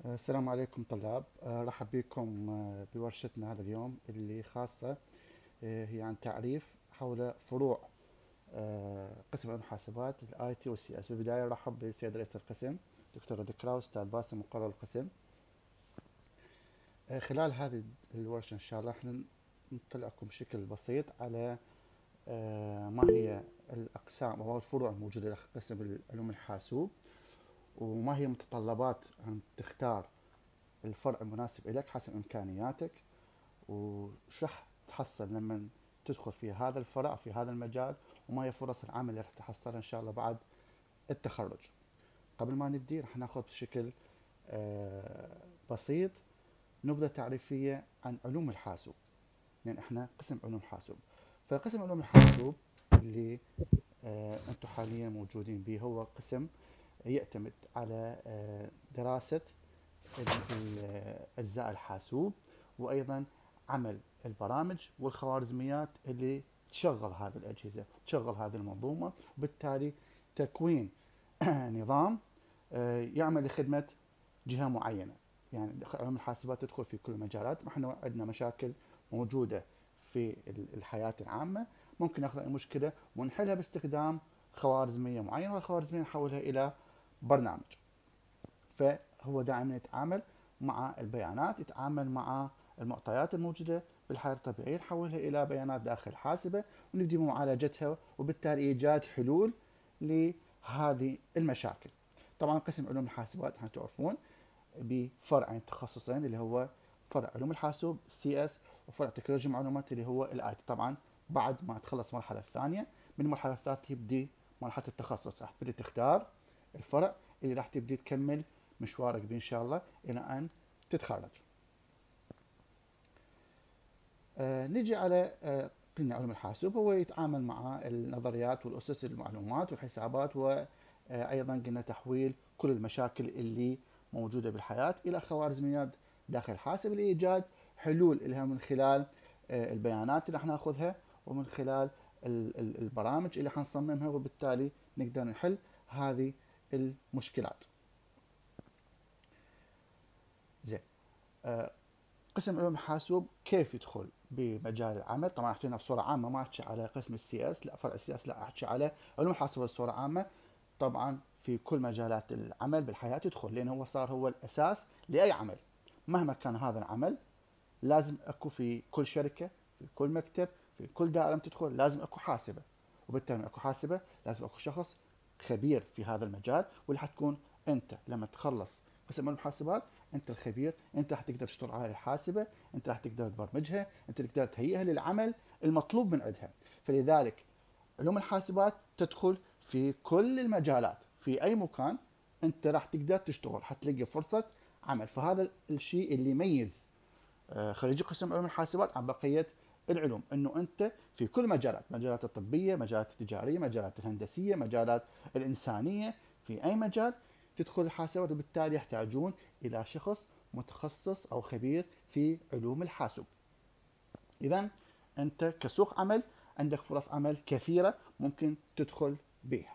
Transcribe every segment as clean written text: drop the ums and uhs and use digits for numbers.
السلام عليكم طلاب. رحب بكم بورشتنا هذا اليوم اللي خاصة هي عن تعريف حول فروع قسم علوم الحاسبات الاي تي والسي اس. بالبداية رحب بالسيد رئيس القسم دكتور ذكراء أستاذ باسم مقرر القسم. خلال هذه الورشة إن شاء الله احنا نطلعكم بشكل بسيط على ما هي الأقسام أو الفروع الموجودة داخل قسم علوم الحاسوب، وما هي متطلبات أن تختار الفرع المناسب إليك حسب إمكانياتك، وش راح تحصل لما تدخل في هذا الفرع أو في هذا المجال، وما هي فرص العمل اللي راح تحصلها إن شاء الله بعد التخرج. قبل ما نبدي راح ناخذ بشكل بسيط نبذة تعريفية عن علوم الحاسوب، لأن احنا قسم علوم حاسوب. فقسم علوم الحاسوب اللي انتم حاليا موجودين به هو قسم يعتمد على دراسة أجزاء الحاسوب، وأيضا عمل البرامج والخوارزميات اللي تشغل هذه الأجهزة، تشغل هذه المنظومة، وبالتالي تكوين نظام يعمل لخدمة جهة معينة. يعني علم الحاسبات تدخل في كل المجالات. احنا عندنا مشاكل موجودة في الحياة العامة، ممكن ناخذ المشكلة ونحلها باستخدام خوارزمية معينة، والخوارزمية نحولها إلى برنامج. فهو دائما يتعامل مع البيانات، يتعامل مع المعطيات الموجودة بالحياة الطبيعية، نحولها إلى بيانات داخل الحاسبة ونبدي بمعالجتها، وبالتالي إيجاد حلول لهذه المشاكل. طبعا قسم علوم الحاسبات احنا تعرفون بفرعين تخصصين، اللي هو فرع علوم الحاسوب سي اس، وفرع تكنولوجيا المعلومات اللي هو الاي تي. طبعا بعد ما تخلص المرحله الثانيه، من المرحله الثالثه يبدي مرحله التخصص، راح تبدي تختار الفرع اللي راح تبدي تكمل مشوارك به ان شاء الله الى ان تتخرج. نجي على قلنا علوم الحاسوب هو يتعامل مع النظريات والاسس المعلومات والحسابات، وايضا قلنا تحويل كل المشاكل اللي موجوده بالحياه الى خوارزميات داخل الحاسب لايجاد حلول لها من خلال البيانات اللي راح ناخذها، ومن خلال البرامج اللي حنصممها، وبالتالي نقدر نحل هذه المشكلات. زين. قسم علوم الحاسوب كيف يدخل بمجال العمل؟ طبعا احكينا بصوره عامه، ما احكي على قسم السي اس، لا فرع السي اس، لا احكي على علوم الحاسوب بصوره عامه. طبعا في كل مجالات العمل بالحياه يدخل، لانه هو صار هو الاساس لاي عمل مهما كان هذا العمل. لازم اكو في كل شركه، في كل مكتب، في كل دائره تدخل لازم اكو حاسبه، وبالتالي اكو حاسبه لازم اكو شخص خبير في هذا المجال، واللي حتكون انت لما تخلص قسم المحاسبات انت الخبير، انت راح تقدر تشتغل على الحاسبه، انت راح تقدر تبرمجها، انت تقدر تهيئها للعمل المطلوب من عندها. فلذلك علوم الحاسبات تدخل في كل المجالات، في اي مكان انت راح تقدر تشتغل، حتلاقي فرصه عمل. فهذا الشيء اللي يميز خريجي قسم علوم الحاسبات عن بقيه العلوم، انه انت في كل مجالات، مجالات الطبيه، مجالات التجاريه، مجالات الهندسيه، مجالات الانسانيه، في اي مجال تدخل الحاسبات، وبالتالي يحتاجون الى شخص متخصص او خبير في علوم الحاسوب. اذا انت كسوق عمل عندك فرص عمل كثيره ممكن تدخل بها.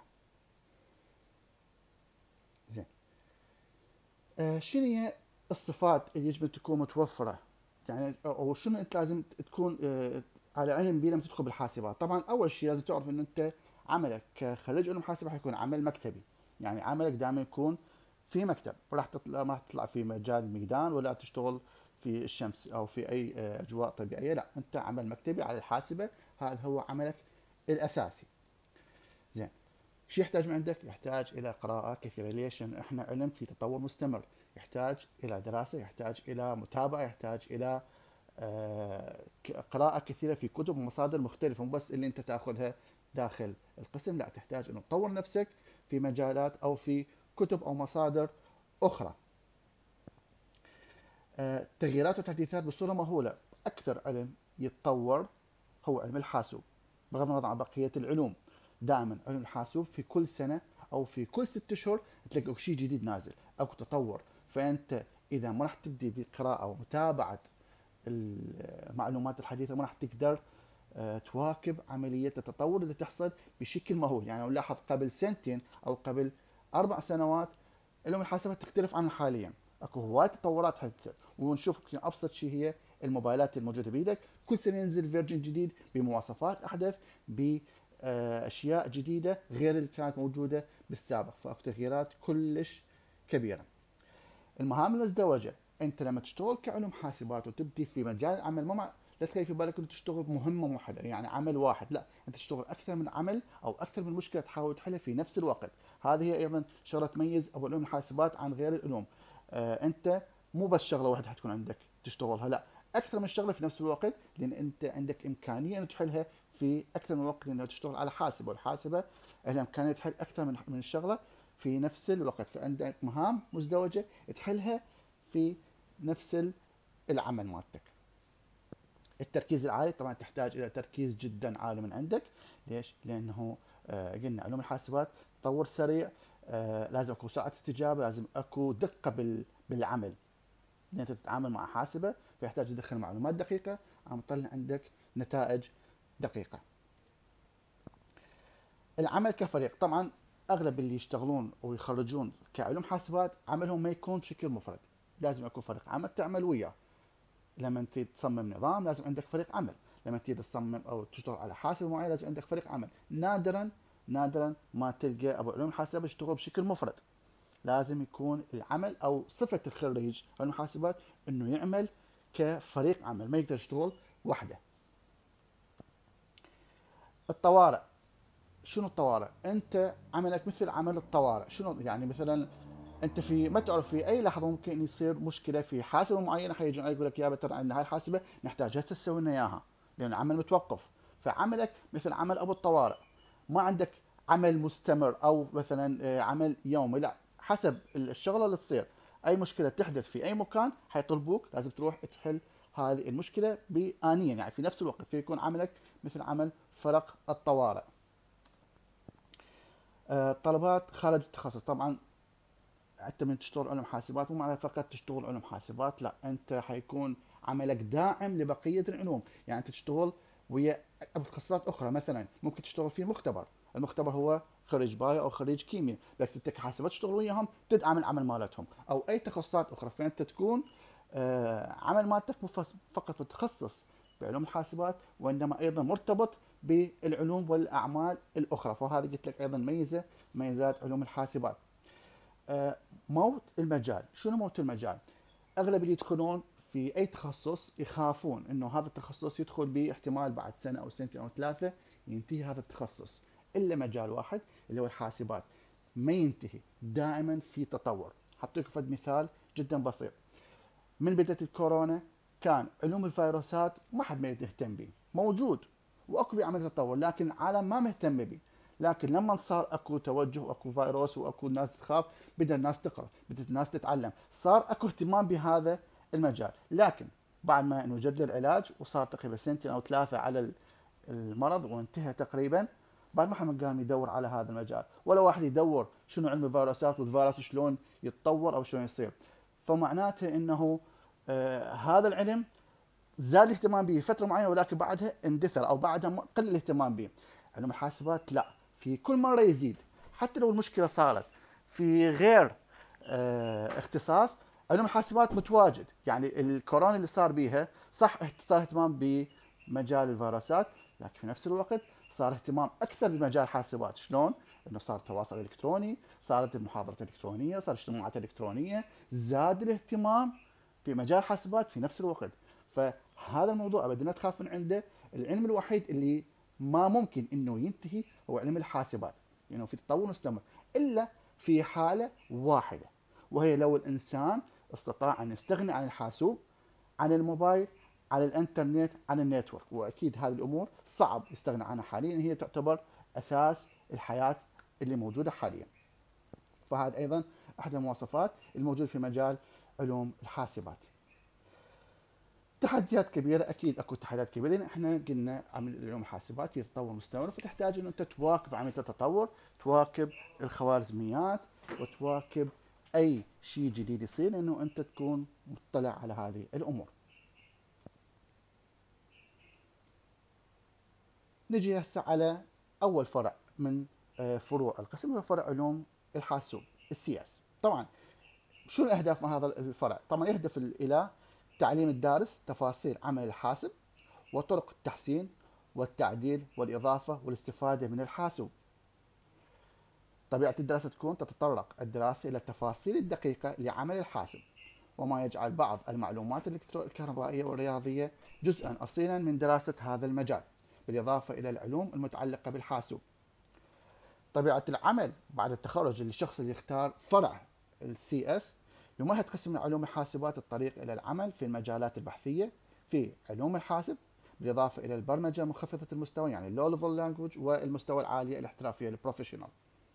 زين. شنو هي الصفات اللي يجب ان تكون متوفره، يعني او شنو انت لازم تكون على علم بيه لما تدخل بالحاسبات؟ طبعا اول شيء لازم تعرف انه انت عملك كخريج علوم حاسبه حيكون عمل مكتبي، يعني عملك دائما يكون في مكتب، راح تطلع ما راح تطلع في مجال الميدان ولا تشتغل في الشمس او في اي اجواء طبيعيه، لا انت عمل مكتبي على الحاسبه، هذا هو عملك الاساسي. زين. شو يحتاج من عندك؟ يحتاج الى قراءة كثيرة. ليش؟ لان احنا علم في تطور مستمر، يحتاج الى دراسة، يحتاج الى متابعة، يحتاج الى قراءة كثيرة في كتب ومصادر مختلفة، مو بس اللي انت تاخذها داخل القسم، لا تحتاج انه تطور نفسك في مجالات او في كتب او مصادر اخرى. تغييرات وتحديثات بصورة مهولة. اكثر علم يتطور هو علم الحاسوب، بغض النظر عن بقية العلوم. دائما علم الحاسوب في كل سنة أو في كل 6 أشهر تلاقي شيء جديد نازل، أو تطور. فأنت إذا ما راح تبدي بقراءة ومتابعة المعلومات الحديثة ما راح تقدر تواكب عملية التطور اللي تحصل بشكل مهول. يعني نلاحظ قبل سنتين أو قبل 4 سنوات علوم الحاسبات تختلف عن حاليا. اكو هواي تطورات حدثت، ونشوف يمكن ابسط شيء هي الموبايلات الموجوده بيدك، كل سنه ينزل فيرجن جديد بمواصفات احدث، باشياء جديده غير اللي كانت موجوده بالسابق، فاكو تغييرات كلش كبيره. المهام المزدوجه، انت لما تشتغل كعلوم حاسبات وتبدي في مجال العمل، ما لا تخلي في بالك انك تشتغل بمهمه واحده، يعني عمل واحد، لا، انت تشتغل اكثر من عمل او اكثر من مشكله تحاول تحلها في نفس الوقت. هذه هي ايضا شغله تميز ابو علوم الحاسبات عن غير العلوم. انت مو بس شغله واحده حتكون عندك تشتغلها، لا، اكثر من شغله في نفس الوقت، لان انت عندك امكانيه ان تحلها في اكثر من وقت، لانه تشتغل على حاسبه، والحاسبه لها امكانيه تحل اكثر من شغله في نفس الوقت، فعندك مهام مزدوجه تحلها في نفس العمل مالتك. التركيز العالي طبعا تحتاج الى تركيز جدا عالي من عندك. ليش؟ لانه قلنا علوم الحاسبات تطور سريع، لازم اكو سرعه استجابه، لازم اكو دقه بالعمل، لان انت تتعامل مع حاسبه فيحتاج تدخل معلومات دقيقه عم تطلع عندك نتائج دقيقه. العمل كفريق، طبعا اغلب اللي يشتغلون ويخرجون كعلوم حاسبات عملهم ما يكون بشكل مفرد، لازم يكون فريق عمل تعمل وياه. لما انت تصمم نظام لازم عندك فريق عمل، لما تيجي تصمم او تشتغل على حاسب معين لازم عندك فريق عمل. نادرا نادرا ما تلقى ابو علوم حاسبات يشتغل بشكل مفرد، لازم يكون العمل او صفه الخريج علوم حاسبات انه يعمل كفريق عمل، ما يقدر يشتغل وحده. الطوارئ، شنو الطوارئ؟ انت عملك مثل عمل الطوارئ، شنو يعني؟ مثلا انت في ما تعرف في اي لحظه ممكن يصير مشكله في حاسبه معينه، حيجون عليك يقول لك يا ترى عندنا هاي الحاسبه نحتاج هسه تسوي لنا اياها، لان العمل متوقف. فعملك مثل عمل ابو الطوارئ، ما عندك عمل مستمر او مثلا عمل يومي، لا، حسب الشغله اللي تصير، اي مشكله تحدث في اي مكان حيطلبوك لازم تروح تحل هذه المشكله بآنيا، يعني في نفس الوقت، فيكون عملك مثل عمل فرق الطوارئ. طلبات خارج التخصص، طبعا انت من تشتغل علوم حاسبات مو معناته فقط تشتغل علوم حاسبات، لا، انت حيكون عملك داعم لبقيه العلوم، يعني انت تشتغل ويا تخصصات اخرى، مثلا ممكن تشتغل في مختبر، المختبر هو خريج بايو او خريج كيمياء، بس انت كحاسبات تشتغل وياهم تدعم العمل مالتهم، او اي تخصصات اخرى، فانت تكون عمل مالتك مو فقط متخصص بعلوم الحاسبات، وانما ايضا مرتبط بالعلوم والاعمال الاخرى، فهذا قلت لك ايضا ميزه ميزات علوم الحاسبات. موت المجال، شنو موت المجال؟ اغلب اللي يدخلون في اي تخصص يخافون انه هذا التخصص يدخل به احتمال بعد سنه او سنتين او ثلاثه ينتهي هذا التخصص، الا مجال واحد اللي هو الحاسبات ما ينتهي، دائما في تطور. حطيكم فد مثال جدا بسيط، من بدايه الكورونا كان علوم الفيروسات ما حد ما يهتم به، موجود واكو عمل تطور لكن العالم ما مهتم به، لكن لما صار اكو توجه واكو فيروس واكو ناس تخاف، بدا الناس تقرا، بدات الناس تتعلم، صار اكو اهتمام بهذا المجال. لكن بعد ما انه جد العلاج وصار تقريبا سنتين او ثلاثه على المرض وانتهى تقريبا، بعد ما حد قام يدور على هذا المجال، ولا واحد يدور شنو علم الفيروسات والفيروس شلون يتطور او شلون يصير. فمعناته انه هذا العلم زاد الاهتمام به فتره معينه، ولكن بعدها اندثر او بعدها قل الاهتمام به. علم الحاسبات لا، في كل مره يزيد، حتى لو المشكله صارت في غير اختصاص، علوم الحاسبات متواجد. يعني الكورونا اللي صار بيها صح صار اهتمام بمجال الفيروسات، لكن في نفس الوقت صار اهتمام اكثر بمجال الحاسبات. شلون؟ انه صار تواصل الكتروني، صارت المحاضرات الالكترونيه، صار اجتماعات الكترونيه، زاد الاهتمام في مجال الحاسبات في نفس الوقت. فهذا الموضوع ابدا لا تخاف من عنده. العلم الوحيد اللي ما ممكن انه ينتهي هو علم الحاسبات، لانه يعني في تطور مستمر، الا في حاله واحده، وهي لو الانسان استطاع ان يستغني عن الحاسوب، عن الموبايل، عن الانترنت، عن النتورك، واكيد هذه الامور صعب يستغنى عنها حاليا، هي تعتبر اساس الحياه اللي موجوده حاليا. فهذا ايضا احد المواصفات الموجوده في مجال علوم الحاسبات. تحديات كبيره، اكيد اكو تحديات كبيره، لان احنا قلنا عمل علوم الحاسبات في تطور مستمر، فتحتاج انه انت تواكب عمليه التطور، تواكب الخوارزميات، وتواكب اي شيء جديد يصير، انه انت تكون مطلع على هذه الامور. نجي هسه على اول فرع من فروع القسم، هو فرع علوم الحاسوب، السي اس. طبعا شو الأهداف من هذا الفرع؟ طبعا يهدف إلى تعليم الدارس تفاصيل عمل الحاسب وطرق التحسين والتعديل والإضافة والاستفادة من الحاسوب. طبيعة الدراسة تكون تتطرق الدراسة إلى التفاصيل الدقيقة لعمل الحاسب، وما يجعل بعض المعلومات الكهربائية والرياضية جزءا أصيلا من دراسة هذا المجال، بالإضافة إلى العلوم المتعلقة بالحاسوب. طبيعة العمل بعد التخرج للشخص اللي يختار فرع السي اس، يمهد قسم من علوم الحاسبات الطريق إلى العمل في المجالات البحثية في علوم الحاسب، بالإضافة إلى البرمجة منخفضة المستوى يعني اللو ليفل لانجوج، والمستوى العالية الاحترافية البروفيشنال.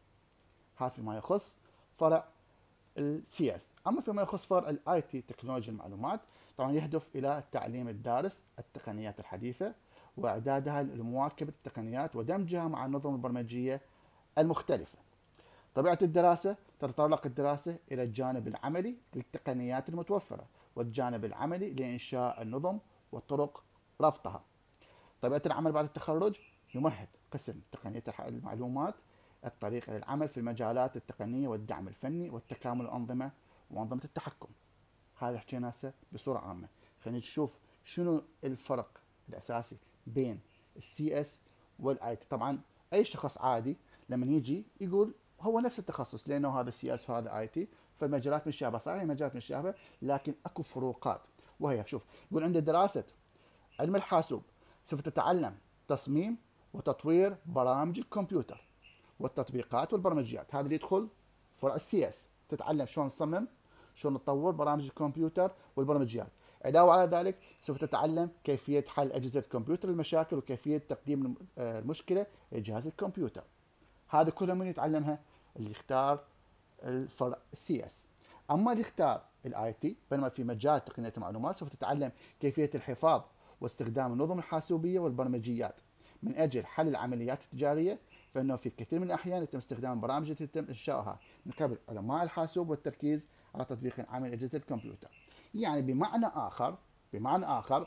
هذا فيما يخص فرع السي اس. اما فيما يخص فرع الاي تي تكنولوجيا المعلومات، طبعا يهدف الى تعليم الدارس التقنيات الحديثه واعدادها لمواكبه التقنيات ودمجها مع النظم البرمجيه المختلفه. طبيعه الدراسه تتطرق الدراسه الى الجانب العملي للتقنيات المتوفره والجانب العملي لانشاء النظم وطرق ربطها. طبيعه العمل بعد التخرج يمهد قسم تقنيه المعلومات الطريق إلى العمل في المجالات التقنية والدعم الفني والتكامل الأنظمة وأنظمة التحكم. هذا حكينا هسه بصورة عامة. خلينا نشوف شنو الفرق الأساسي بين السي اس والاي تي. طبعا أي شخص عادي لما يجي يقول هو نفس التخصص، لأنه هذا سي اس وهذا اي تي، فالمجالات متشابهة. صحيح مجالات متشابهة، لكن اكو فروقات. وهي شوف، يقول عند دراسة علم الحاسوب سوف تتعلم تصميم وتطوير برامج الكمبيوتر والتطبيقات والبرمجيات. هذا اللي يدخل فرع السي اس، تتعلم شلون تصمم، شلون تطور برامج الكمبيوتر والبرمجيات. علاوه على ذلك سوف تتعلم كيفيه حل اجهزه الكمبيوتر المشاكل وكيفيه تقديم المشكله لجهاز الكمبيوتر. هذا كله من يتعلمها اللي يختار الفرع السي اس. اما اللي يختار الاي تي، بينما في مجال تقنيه المعلومات سوف تتعلم كيفيه الحفاظ واستخدام النظم الحاسوبيه والبرمجيات من اجل حل العمليات التجاريه، فانه في كثير من الاحيان يتم استخدام برامج التي يتم انشائها من قبل علماء الحاسوب والتركيز على تطبيق عمل اجهزه الكمبيوتر. يعني بمعنى اخر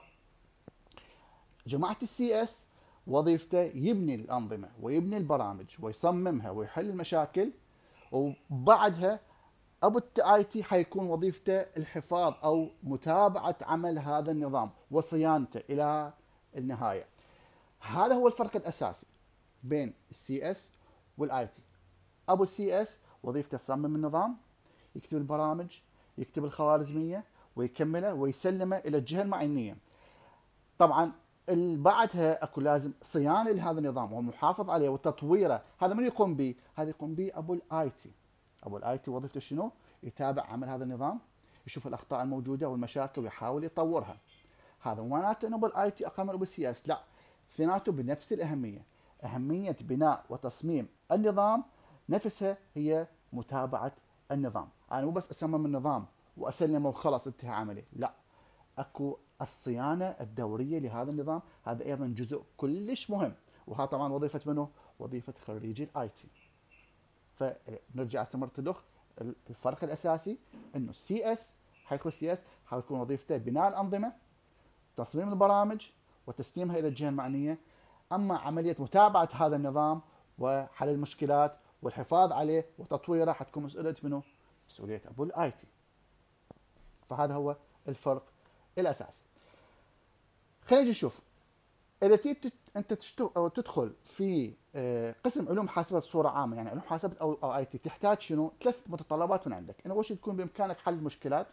جماعه السي اس وظيفته يبني الانظمه ويبني البرامج ويصممها ويحل المشاكل، وبعدها ابو الاي تي حيكون وظيفته الحفاظ او متابعه عمل هذا النظام وصيانته الى النهايه. هذا هو الفرق الاساسي بين السي اس والاي تي. ابو السي اس وظيفته يصمم النظام، يكتب البرامج، يكتب الخوارزميه ويكمله ويسلمه الى الجهه المعنيه. طبعا بعدها اكو لازم صيانه لهذا النظام ومحافظ عليه وتطويره. هذا من يقوم به؟ هذا يقوم به ابو الاي تي. ابو الاي تي وظيفته شنو؟ يتابع عمل هذا النظام، يشوف الاخطاء الموجوده والمشاكل ويحاول يطورها. هذا مو معناته انه ابو الاي تي اقل من ابو السي اس، لا، اثنيناتهم بنفس الاهميه. اهميه بناء وتصميم النظام نفسها هي متابعه النظام. انا مو بس اصمم النظام واسلمه وخلاص انتهى عملي، لا، اكو الصيانه الدوريه لهذا النظام. هذا ايضا جزء كلش مهم، وهذا طبعا وظيفه منه؟ وظيفه خريجي الاي تي. فنرجع هسه مره الاخ، الفرق الاساسي انه السي اس حيدخل السي اس حيكون وظيفته بناء الانظمه، تصميم البرامج وتسليمها الى الجهه المعنيه. اما عمليه متابعه هذا النظام وحل المشكلات والحفاظ عليه وتطويره حتكون مسؤوليه منه؟ مسؤوليه ابو الاي تي. فهذا هو الفرق الاساسي. خلينا نشوف، اذا انت تدخل في قسم علوم حاسبات بصوره عامه، يعني علوم حاسبات او اي تي، تحتاج شنو؟ 3 متطلبات من عندك. انه اول شيء تكون بامكانك حل المشكلات،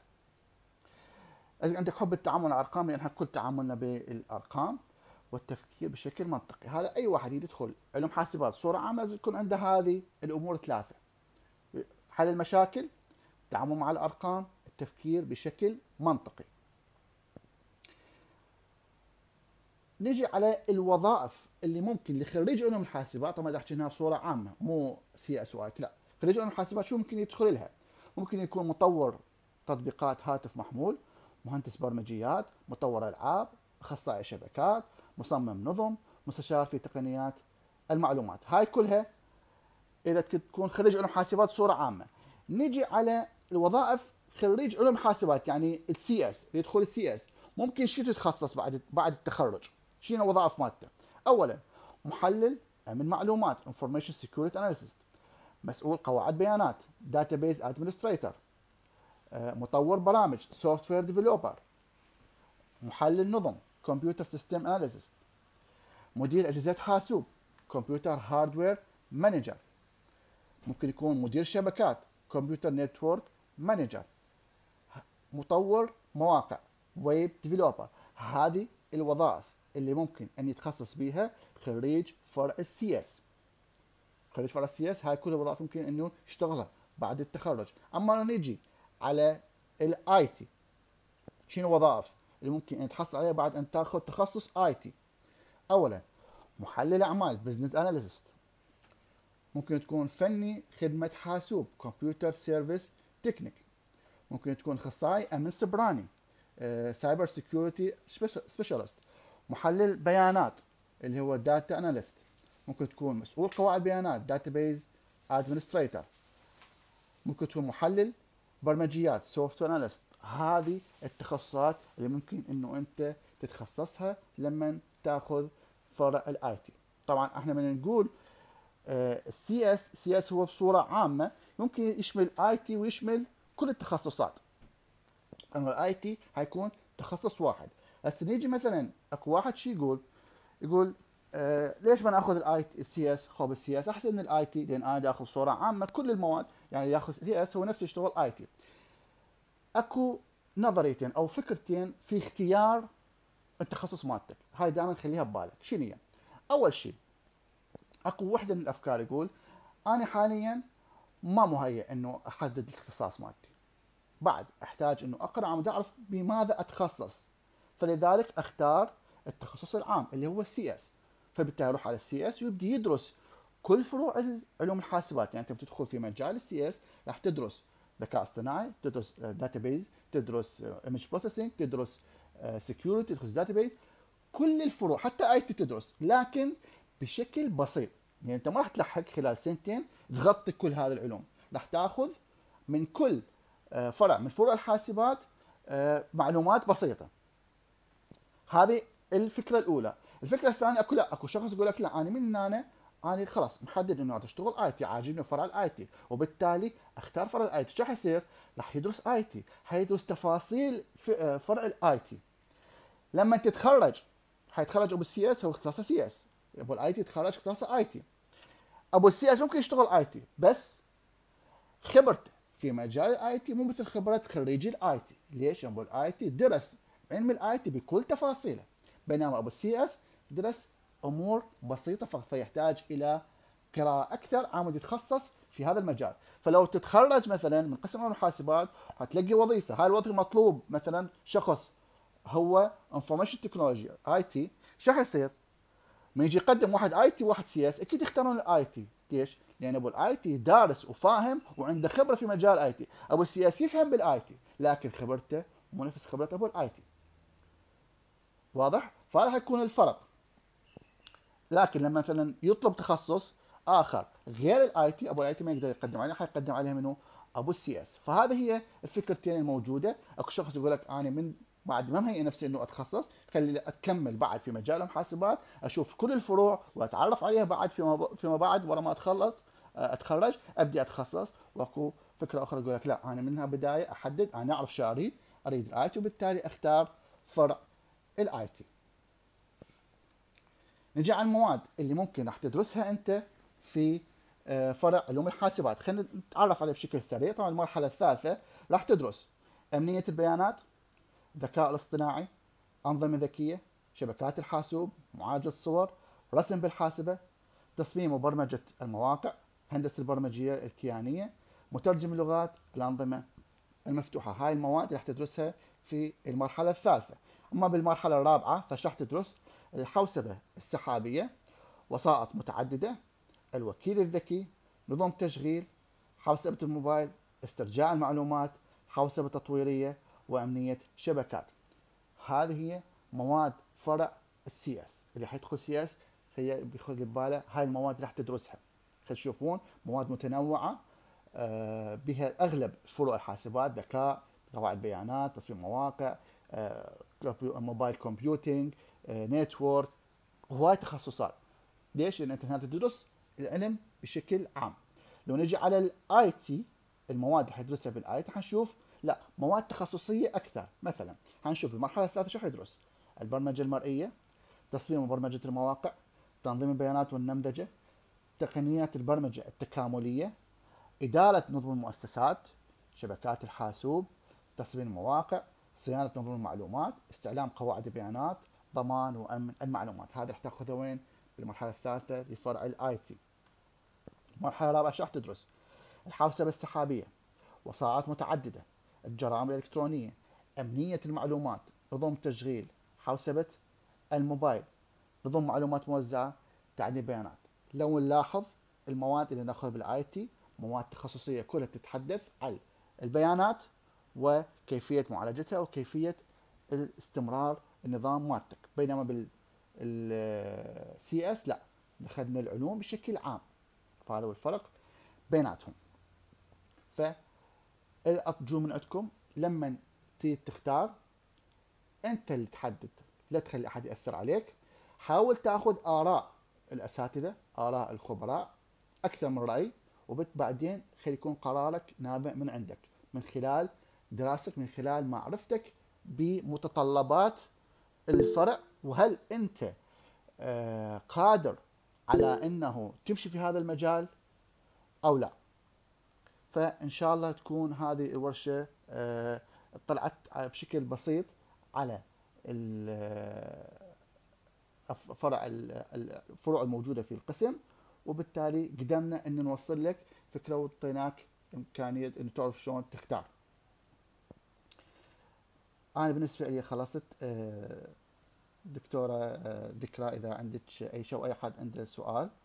لازم عندك حب التعامل مع الارقام، لان كل تعاملنا بالارقام، والتفكير بشكل منطقي. هذا اي واحد يدخل علوم حاسبات بصوره عامه لازم يكون عنده هذه الامور 3: حل المشاكل، التعامل مع الارقام، التفكير بشكل منطقي. نجي على الوظائف اللي ممكن لخريج علوم الحاسبات. طبعا احكي هنا بصوره عامه، مو سي اس واي، لا، خريج علوم الحاسبات شو ممكن يدخل لها؟ ممكن يكون مطور تطبيقات هاتف محمول، مهندس برمجيات، مطور العاب، اخصائي شبكات، مصمم نظم، مستشار في تقنيات المعلومات. هاي كلها اذا تكون خريج علوم حاسبات بصوره عامه. نجي على الوظائف خريج علوم حاسبات، يعني السي اس، اللي يدخل السي اس ممكن شو تتخصص بعد التخرج؟ شنو الوظائف مالته؟ اولا محلل امن معلومات Information Security Analyst، مسؤول قواعد بيانات Database Administrator، مطور برامج سوفت وير ديفلوبر، محلل نظم كمبيوتر سيستم اناليسيست، مدير اجهزه حاسوب كمبيوتر هاردوير مانجر، ممكن يكون مدير شبكات كمبيوتر نتورك مانجر، مطور مواقع ويب ديفلوبر. هذه الوظائف اللي ممكن ان يتخصص بيها خريج فرع السي اس. خريج فرع السي اس هاي كل الوظائف ممكن انه يشتغلها بعد التخرج. اما نيجي على الاي تي، شنو الوظائف اللي ممكن ان تحصل عليها بعد ان تاخذ تخصص اي تي؟ اولا محلل اعمال بزنس اناليست، ممكن تكون فني خدمه حاسوب كمبيوتر سيرفيس تكنيك، ممكن تكون اخصائي امن سبراني سايبر سيكيورتي سبيشالست، محلل بيانات اللي هو داتا اناليست، ممكن تكون مسؤول قواعد بيانات داتابيز ادمنستريتور، ممكن تكون محلل برمجيات سوفت وير اناليست. هذه التخصصات اللي ممكن انه انت تتخصصها لما تاخذ فرع الاي تي. طبعا احنا من نقول السي اس هو بصوره عامه ممكن يشمل اي تي ويشمل كل التخصصات، اما الاي تي حيكون تخصص واحد. هسه نيجي مثلا اكو واحد شي يقول ليش ما ناخذ الاي تي السي اس؟ خب السي اس احسن من الاي تي لان انا اخذ بصوره عامه كل المواد، يعني ياخذ سي اس هو نفسه يشتغل اي تي. اكو نظريتين او فكرتين في اختيار التخصص مالتك، هاي دائما خليها ببالك. شنو هي؟ اول شيء اكو وحده من الافكار يقول انا حاليا ما مهيئ انه احدد الاختصاص مالتي، بعد احتاج انه اقرا عم اعرف بماذا اتخصص، فلذلك اختار التخصص العام اللي هو السي اس. فبالتالي يروح على السي اس ويبدي يدرس كل فروع علوم الحاسبات. يعني انت بتدخل في مجال السي اس راح تدرس ذكاء اصطناعي، تدرس داتابيز، تدرس ايمج بروسيسنج، تدرس سكيورتي، تدرس داتابيز، كل الفروع حتى اي تي تدرس، لكن بشكل بسيط. يعني انت ما راح تلحق خلال سنتين تغطي كل هذه العلوم، راح تاخذ من كل فرع من فروع الحاسبات معلومات بسيطه. هذه الفكره الاولى. الفكره الثانيه اكو شخص يقول لك لا انا من هنا انا خلاص محدد انه اشتغل اي تي، عاجبني فرع الاي تي وبالتالي اختار فرع الاي تي. شو حيصير؟ راح يدرس اي تي، حيدرس تفاصيل في فرع الاي تي. لما تتخرج حيتخرج ابو السي اس هو اختصاصه سي اس، ابو الاي تي تخرج اختصاصه اي تي. ابو السي اس ممكن يشتغل اي تي بس خبرته في مجال الاي تي مو مثل خبره خريجي الاي تي. ليش؟ ابو الاي تي درس علم الاي تي بكل تفاصيله، بينما ابو السي اس درس امور بسيطه فقط، فيحتاج الى قراءه اكثر عشان يتخصص في هذا المجال. فلو تتخرج مثلا من قسم الحاسبات حتلاقي وظيفه، هاي الوظيفه مطلوب مثلا شخص هو انفورميشن تكنولوجي اي تي، شو حيصير؟ ما يجي يقدم واحد اي تي وواحد سي اس اكيد يختارون الاي تي. ليش؟ لان ابو الاي تي دارس وفاهم وعنده خبره في مجال الاي تي، ابو السي اس يفهم بالاي تي لكن خبرته مو نفس خبره ابو الاي تي. واضح؟ فهذا حيكون الفرق. لكن لما مثلا يطلب تخصص اخر غير الاي تي، ابو الاي تي ما يقدر يقدم عليه، حيقدم عليه منه ابو السي اس. فهذه هي الفكرتين الموجوده. اكو شخص يقول لك انا من بعد ما مهيئ نفسي انه اتخصص خلي اكمل بعد في مجال المحاسبات، اشوف كل الفروع واتعرف عليها بعد فيما بعد ورا ما اتخرج ابدي اتخصص. واكو فكره اخرى يقول لك لا انا منها بدايه احدد انا اعرف شو اريد الاي تي وبالتالي اختار فرع الاي تي. نجي على المواد اللي ممكن راح تدرسها انت في فرع علوم الحاسبات. خلينا نتعرف عليه بشكل سريع. طبعا المرحله الثالثه راح تدرس امنيه البيانات، الذكاء الاصطناعي، انظمه ذكيه، شبكات الحاسوب، معالجه الصور، رسم بالحاسبه، تصميم وبرمجه المواقع، هندسه البرمجيه الكيانيه، مترجم اللغات، الانظمه المفتوحه. هاي المواد اللي راح تدرسها في المرحله الثالثه. اما بالمرحله الرابعه فراح تدرس الحوسبه السحابيه، وسائط متعدده، الوكيل الذكي، نظم تشغيل، حوسبه الموبايل، استرجاع المعلومات، حوسبه تطويريه، وامنيه شبكات. هذه هي مواد فرع السي اس. اللي حيدخل سي اس بياخذ بباله هاي المواد اللي راح تدرسها. تشوفون مواد متنوعه بها اغلب فروع الحاسبات، ذكاء، قواعد بيانات، تصميم مواقع، موبايل كومبيوتينج، نتورك، هواي تخصصات. ليش؟ لان انت هنا تدرس العلم بشكل عام. لو نجي على الاي تي، المواد اللي حندرسها بالاي تي حنشوف لا، مواد تخصصيه اكثر. مثلا هنشوف المرحله الثالثه شو حيدرس: البرمجه المرئيه، تصميم وبرمجه المواقع، تنظيم البيانات والنمذجه، تقنيات البرمجه التكامليه، اداره نظم المؤسسات، شبكات الحاسوب، تصميم المواقع، صيانه نظم المعلومات، استعلام قواعد البيانات، ضمان وامن المعلومات. هذا راح تاخذه وين؟ بالمرحله الثالثه لفرع الاي تي. المرحله الرابعه شو راح تدرس؟ الحوسبه السحابيه، وساعات متعدده، الجرائم الالكترونيه، امنيه المعلومات، نظم تشغيل، حوسبه الموبايل، نظم معلومات موزعه، تعديل بيانات. لو نلاحظ المواد اللي ناخذها بالاي تي مواد تخصصيه كلها تتحدث عن البيانات وكيفيه معالجتها وكيفيه استمرار النظام مالتك، بينما بالسي اس لا، اخذنا العلوم بشكل عام. فهذا هو الفرق بيناتهم. فالارجو من عندكم لما تيجي تختار انت اللي تحدد، لا تخلي احد ياثر عليك. حاول تاخذ اراء الاساتذه، اراء الخبراء، اكثر من راي، وبعدين خلي يكون قرارك نابع من عندك، من خلال دراستك، من خلال معرفتك بمتطلبات الفرع، وهل انت قادر على انه تمشي في هذا المجال او لا. فان شاء الله تكون هذه الورشه اطلعت بشكل بسيط على الفروع الموجوده في القسم، وبالتالي قدرنا ان نوصل لك فكره وعطيناك امكانيه انه تعرف شلون تختار. انا بالنسبه لي خلصت. دكتوره ذكرى، اذا عندك اي شيء، اي حد عنده سؤال